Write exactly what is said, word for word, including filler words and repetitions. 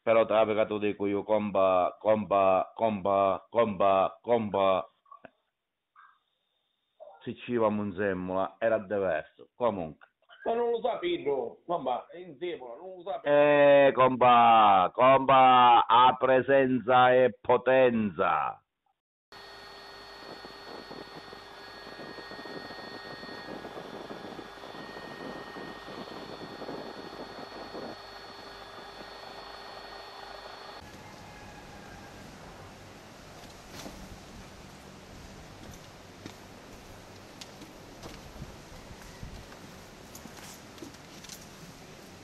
però te la tu dico io, comba, comba, comba, comba, comba. Se ci va Monsemmola era diverso, comunque. Ma non lo sa Pedro, mamma, è in Zemola, non lo sa. Eh, comba, comba, a presenza e potenza.